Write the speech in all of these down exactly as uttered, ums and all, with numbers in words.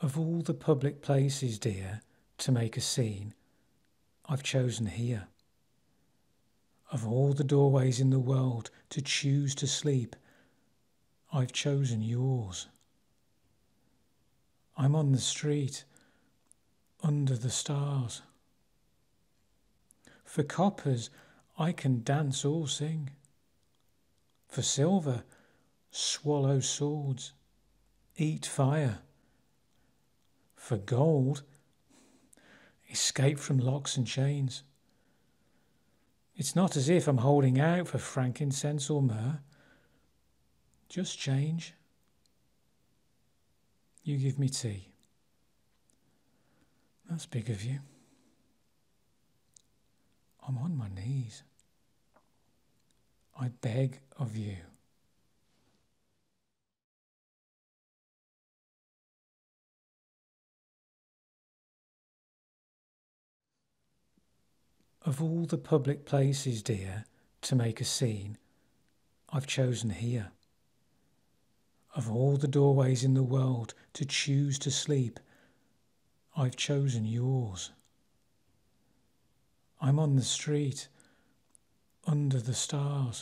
Of all the public places, dear, to make a scene, I've chosen here. Of all the doorways in the world to choose to sleep, I've chosen yours. I'm on the street, under the stars. For coppers I can dance or sing. For silver, swallow swords, eat fire. For gold, escape from locks and chains. It's not as if I'm holding out for frankincense or myrrh. Just change. You give me tea. That's big of you. I'm on my knees. I beg of you. Of all the public places, dear, to make a scene, I've chosen here. Of all the doorways in the world to choose to sleep, I've chosen yours. I'm on the street, under the stars.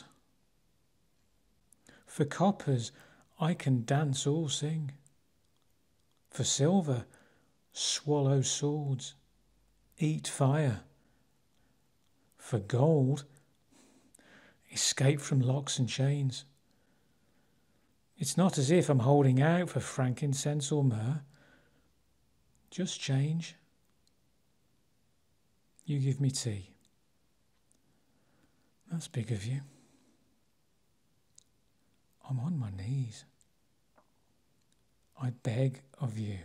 For coppers I can dance or sing. For silver, swallow swords, eat fire. For gold, escape from locks and chains. It's not as if I'm holding out for frankincense or myrrh. Just change. You give me tea. That's big of you. I'm on my knees. I beg of you.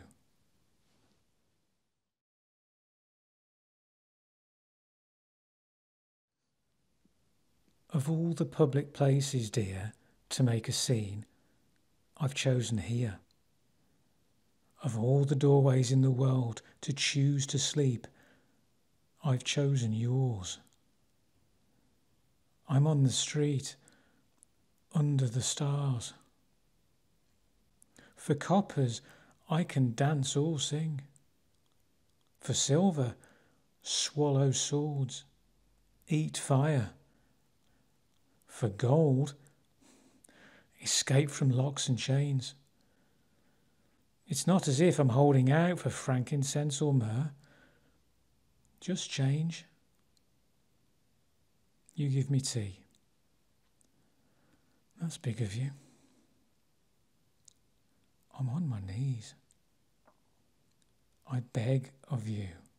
Of all the public places, dear, to make a scene, I've chosen here. Of all the doorways in the world to choose to sleep, I've chosen yours. I'm on the street, under the stars. For coppers I can dance or sing. For silver, swallow swords, eat fire. For gold, escape from locks and chains. It's not as if I'm holding out for frankincense or myrrh. Just change. You give me tea. That's big of you. I'm on my knees. I beg of you.